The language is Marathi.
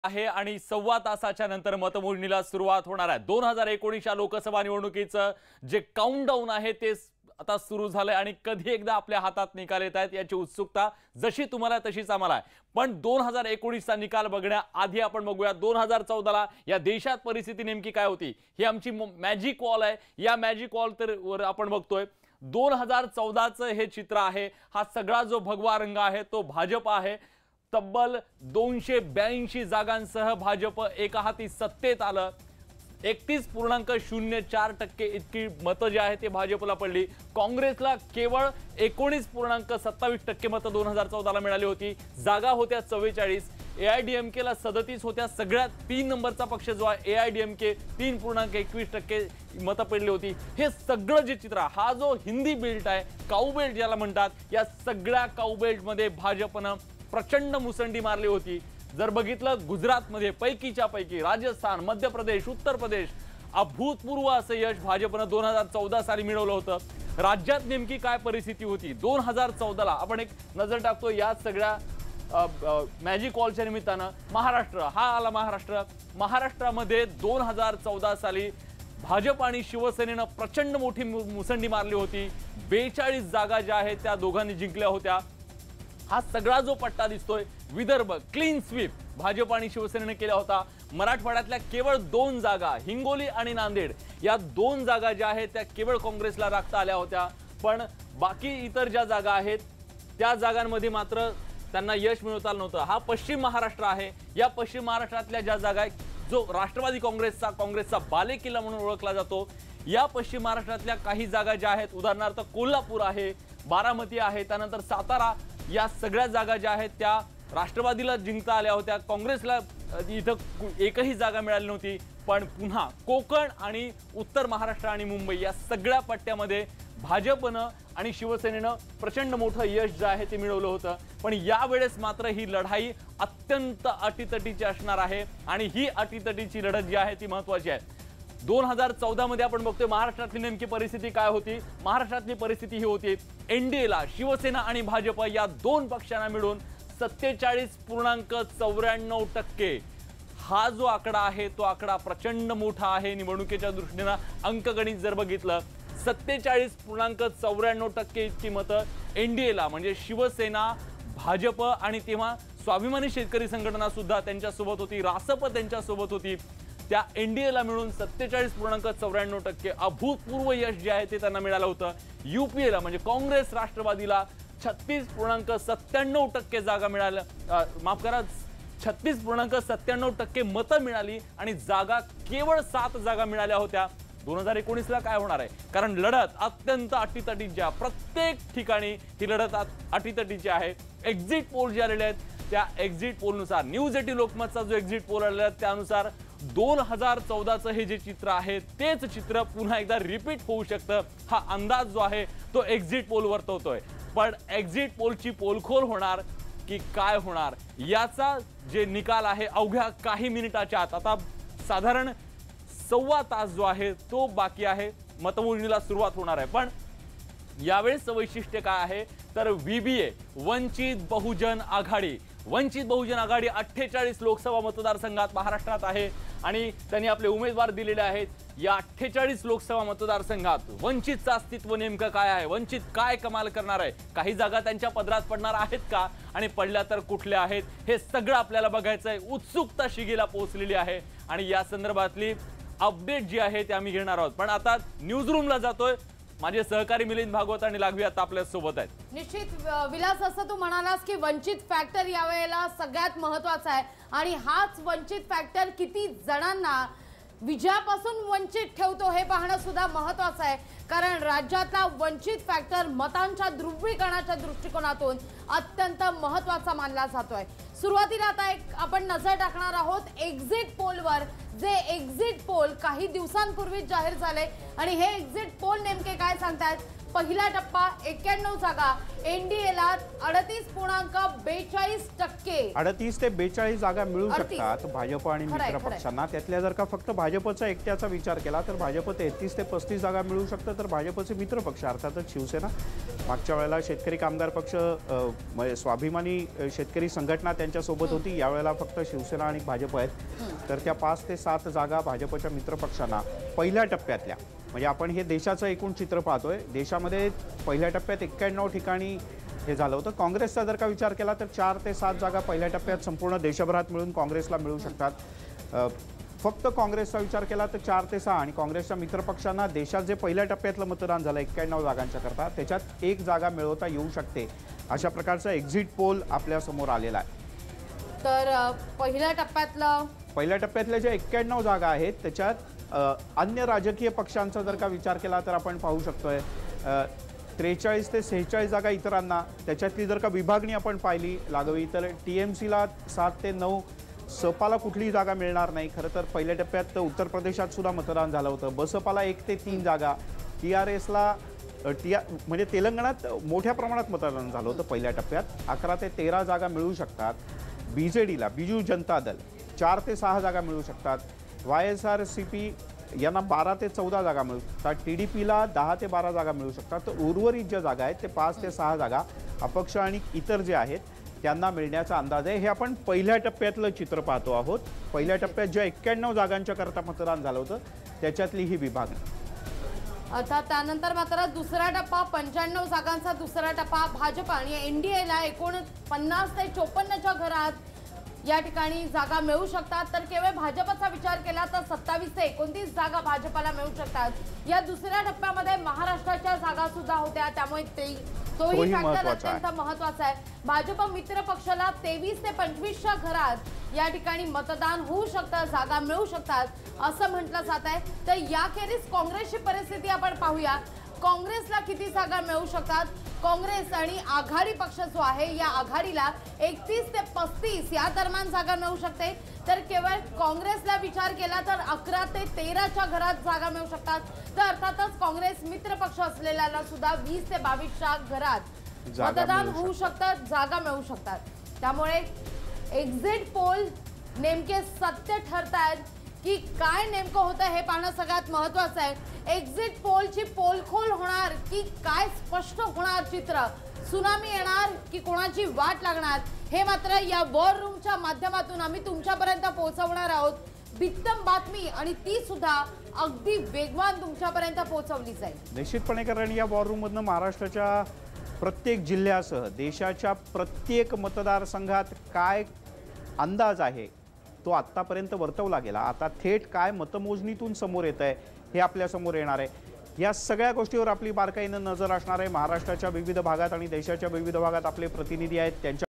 आहे आणि सव्वा तासाच्या नंतर मतमोजणीला सुरुवात होणार आहे। 2019च्या लोकसभा निवडणुकीचं जे काउंटडाऊन आहे ते आता सुरू झालंय आणि कधी एकदा आपल्या हातात निकाल येत आहेत याची उत्सुकता जशी तुम्हाला तशीच आम्हाला आहे। पण 2019चा निकाल बघण्याआधी आपण बघूया 2014 ला या देशात परिस्थिती नेमकी काय होती। ही आमची मॅजिक वॉल आहे। या मॅजिक वॉल वर आपण बघतोय 2014चं हे चित्र आहे। हा सगळा जो भगवा रंग आहे तो भाजप आहे। तब्बल 282 जागांसह भाजप एका हाती सत्तेत आलं। 31.04% इतकी मतं जी आहे ते भाजपला पडली। काँग्रेसला केवळ 19.27% मतं 2014 ला मिळाली होती। जागा होत्या 44। एआयडीएमके ला 37 होत्या। सगळ्यात 3 नंबरचा पक्ष जो आहे एआयडीएमके 3.21% मतं पडली होती। हे सगळं जे चित्र हा जो हिंदी बेल्ट आहे काऊ बेल्ट ज्याला म्हणतात या सगळ्या काऊ बेल्ट मध्ये भाजपनं प्रचंड मुसंडी मारली होती। जर बघितलं गुजरातमध्ये पैकीच्या पैकी राजस्थान, मध्य प्रदेश, उत्तर प्रदेश अभूतपूर्व असं यश भाजपनं 2014 साली मिळवलं होतं। राज्यात नेमकी काय परिस्थिती होती 2014 ला आपण एक नजर टाकतो या सगळ्या मॅजिक वॉलच्या निमित्तानं। महाराष्ट्र हा आला। महाराष्ट्रामध्ये 2014 साली भाजप आणि शिवसेनेनं प्रचंड मोठी मुसंडी मारली होती। 42 जागा ज्या आहेत त्या दोघांनी जिंकल्या होत्या। हा सगळा जो पट्टा दिसतोय विदर्भ क्लीन स्वीप भाजप आणि शिवसेनेने केला होता। मराठवाड्यातल्या केवळ 2 जागा हिंगोली आणि नांदेड या 2 जागा ज्या आहेत त्या केवळ काँग्रेसला राखता आल्या होत्या। पण बाकी इतर ज्या जागा आहेत त्या जागांमध्ये मात्र त्यांना यश मिळवता आलं नव्हतं। हा पश्चिम महाराष्ट्र आहे। या पश्चिम महाराष्ट्रातल्या ज्या जागा जो राष्ट्रवादी काँग्रेसचा बालेकिल्ला म्हणून ओळखला जातो या पश्चिम महाराष्ट्रातल्या काही जागा ज्या आहेत उदाहरणार्थ कोल्हापूर आहे, बारामती आहे, त्यानंतर सातारा या सगळ्या जागा ज्या आहेत त्या राष्ट्रवादीला जिंकता आल्या होत्या। काँग्रेसला इथं एकही जागा मिळाली नव्हती। पण पुन्हा कोकण आणि उत्तर महाराष्ट्र आणि मुंबई या सगळ्या पट्ट्यामध्ये भाजपनं आणि शिवसेनेनं प्रचंड मोठं यश जे आहे ते मिळवलं होतं। पण यावेळेस मात्र ही लढाई अत्यंत अटीतटीची असणार आहे आणि ही अटीतटीची लढत जी आहे ती महत्त्वाची आहे। 2014 मध्ये आपण बघतोय महाराष्ट्रातली नेमकी परिस्थिती काय होती। महाराष्ट्रातली परिस्थिती ही होती एनडीएला शिवसेना आणि भाजप या 2 पक्षांना मिळून 47.94% हा जो आकडा आहे तो आकडा प्रचंड मोठा आहे। निवडणुकीच्या दृष्टीने अंकगणित जर बघितलं 47.94% इतकी मतं एनडीएला म्हणजे शिवसेना, भाजप आणि तेव्हा स्वाभिमानी शेतकरी संघटना सुद्धा त्यांच्या सोबत होती, रासप त्यांच्या सोबत होती। त्या एनडीएला मिळून 47.94% अभूतपूर्व यश जे आहे ते त्यांना मिळालं होतं। यूपीएला म्हणजे काँग्रेस राष्ट्रवादीला 36.97% जागा मिळाल्या, माफ करा 36.97% मतं मिळाली आणि जागा केवळ 7 जागा मिळाल्या होत्या। 2019 ला काय होणार आहे कारण लढत अत्यंत अटीतटीची आहे। प्रत्येक ठिकाणी ही लढत अटीतटीची आहे। एक्झिट पोल जे आलेले आहेत त्या एक्झिट पोलनुसार न्यूज 18 लोकमतचा जो एक्झिट पोल आलेला आहे त्यानुसार 2014चं हे जे चित्र आहे तेच चित्र पुन्हा एकदा रिपीट होऊ शकतं हा अंदाज जो आहे तो एक्झिट पोल वर्तवतोय। पण एक्झिट पोलची पोलखोल होणार की काय होणार याचा जे निकाल आहे अवघ्या काही मिनिटाच्या आत आता साधारण सव्वा तास जो आहे तो बाकी आहे मतमोजणीला सुरुवात होणार आहे। पण यावेळेस वैशिष्ट्य काय आहे तर व्हीबीए वंचित बहुजन आघाडी 48 लोकसभा मतदारसंघात महाराष्ट्रात आहे आणि त्यांनी आपले उमेदवार दिलेले आहेत। या 48 लोकसभा मतदारसंघात वंचितचं अस्तित्व नेमकं काय आहे, वंचित काय कमाल करणार आहे, काही जागा त्यांच्या पदरात पडणार आहेत का आणि पडल्या तर कुठल्या आहेत हे सगळं आपल्याला बघायचं आहे। उत्सुकता शिगेला पोहोचलेली आहे आणि या संदर्भातली अपडेट जी आहे ते आम्ही घेणार आहोत। पण आता न्यूज रूमला जातोय। माझे सहकारी मिलिंद भागवत आणि लागवी आता आपल्या सोबत आहेत। निश्चित विलास असं तू म्हणालास की वंचित फॅक्टर यावेळेला सगळ्यात महत्त्वाचा आहे आणि हाच वंचित फॅक्टर किती जणांना विजयापासून वंचित ठेवतो हे पाहणं सुद्धा महत्त्वाचं आहे। कारण राज्यातला वंचित फॅक्टर मतांच्या ध्रुवीकरणाच्या दृष्टिकोनातून अत्यंत महत्त्वाचा मानला जातोय। सुरुवातीला आता एक आपण नजर टाकणार आहोत एक्झिट पोलवर। जे एक्झिट पोल काही दिवसांपूर्वी जाहीर झाले आणि हे एक्झिट पोल नेमके काय सांगतात। पहिला टप्पा 91 जागा एनडीएला 38.42%। 38 ते 42 जागा मिळू शकतात भाजप आणि मित्र पक्षांना। त्यातल्या जर का फक्त भाजपचा एकट्याचा विचार केला तर भाजप 33 ते 35 जागा मिळू शकतात। तर भाजपचे मित्र पक्ष अर्थातच शिवसेना मागच्या वेळेला शेतकरी कामगार पक्ष म्हणजे स्वाभिमानी शेतकरी संघटना त्यांच्यासोबत होती, यावेळेला फक्त शिवसेना आणि भाजप आहेत. तर त्या 5 ते 7 जागा भाजपच्या मित्रपक्षांना पहिल्या टप्प्यातल्या, म्हणजे आपण हे देशाचं एकूण चित्र पाहतोय. देशामध्ये पहिल्या टप्प्यात 91 ठिकाणी हे झालं होतं. काँग्रेसचा जर का विचार केला तर 4 ते 7 जागा पहिल्या टप्प्यात संपूर्ण देशभरात मिळून काँग्रेसला मिळू शकतात. फक्त काँग्रेसचा विचार केला तर 4 ते 6 आणि काँग्रेसच्या मित्रपक्षांना देशात जे पहिल्या टप्प्यातलं मतदान झालं 91 जागांच्या करता, त्याच्यात 1 जागा मिळवता येऊ शकते, अशा प्रकारचा एक्झिट पोल आपल्यासमोर आलेला आहे. तर पहिल्या टप्प्यातल्या ज्या 91 जागा आहेत त्याच्यात अन्य राजकीय पक्षांचा जर का विचार केला तर आपण पाहू शकतोय 43 ते 46 जागा इतरांना. त्याच्यातली जर का विभागणी आपण पाहिली लागावी तर TMCला 7 ते 9, सपाला कुठलीही जागा मिळणार नाही. खरं तर पहिल्या टप्प्यात उत्तर प्रदेशात सुद्धा मतदान झालं होतं. बसपाला 1 ते 3 जागा, TRSला म्हणजे तेलंगणात मोठ्या प्रमाणात मतदान झालं होतं पहिल्या टप्प्यात. 11 ते 13 जागा मिळू शकतात. BJDला, बिजू जनता दल 4 ते 6 जागा मिळू शकतात. YSRCP यांना 12 ते 14 जागा मिळू शकतात. TDPला 10 ते 12 जागा मिळू शकतात. तर उर्वरित ज्या जागा आहेत ते 5 ते 6 जागा अपक्ष आणि इतर जे आहेत त्यांना मिळण्याचा अंदाज आहे. हे आपण पहिल्या टप्प्यातलं चित्र पाहतो आहोत. पहिल्या टप्प्यात ज्या 91 जागांच्या करता मतदान झालं होतं त्याच्यातली ही विभागणी. अर्थात त्यानंतर मात्र दुसरा टप्पा 95 जागांचा दुसरा टप्पा भाजप आणि NDAला एकूण 50 ते 54च्या घरात या ठिकाणी जागा मिळू शकतात. तर केवळ भाजपचा विचार केला तर 27 ते 29 जागा भाजपला मिळू शकतात. या दुसऱ्या टप्प्यामध्ये महाराष्ट्राच्या जागा सुद्धा होत्या, त्यामुळे तोही फॅक्टर अत्यंत महत्त्वाचा आहे. भाजप मित्र पक्षाला 23 ते 25च्या घरात या ठिकाणी मतदान होऊ शकतं, जागा मिळू शकतात असं म्हटलं जात आहे. तर याखेरीज काँग्रेसची परिस्थिती आपण पाहूया. काँग्रेसला किती जागा मिळू शकतात? काँग्रेस आणि आघाडी पक्ष जो आहे या आघाडीला 31 ते 35 या दरम्यान जागा मिळू शकते. तर केवळ काँग्रेसला विचार केला तर 11 ते 13च्या घरात जागा मिळू शकतात. तर अर्थातच काँग्रेस मित्र पक्ष असलेल्याला सुद्धा 20 ते 22च्या घरात मतदान होऊ शकतं, जागा मिळू शकतात. त्यामुळे एक्झिट पोल नेमके सत्य ठरतायत की काय नेमकं होतं हे पाहणं सगळ्यात महत्त्वाचं आहे. एक्झिट पोलची पोलखोल होणार की काय स्पष्ट होणार चित्र? सुनामी येणार की कोणाची वाट लागणार हे मात्र या वॉर रूमच्या माध्यमातून आम्ही तुमच्यापर्यंत पोहोचवणार आहोत. बित्तम बातमी आणि ती सुद्धा अगदी वेगवान तुमच्यापर्यंत पोहोचवली जाईल निश्चितपणे. कारण या वॉर रूम मधनं महाराष्ट्राच्या प्रत्येक जिल्ह्यासह देशाच्या प्रत्येक मतदारसंघात काय अंदाज आहे तो आत्तापर्यंत वर्तवला गेला. आता थेट काय मतमोजणीतून समोर येत आहे हे आपल्या समोर येणार आहे. या सगळ्या गोष्टीवर आपली बारकाईनं नजर असणार आहे. महाराष्ट्राच्या विविध भागात आणि देशाच्या विविध भागात आपले प्रतिनिधी आहेत, त्यांच्या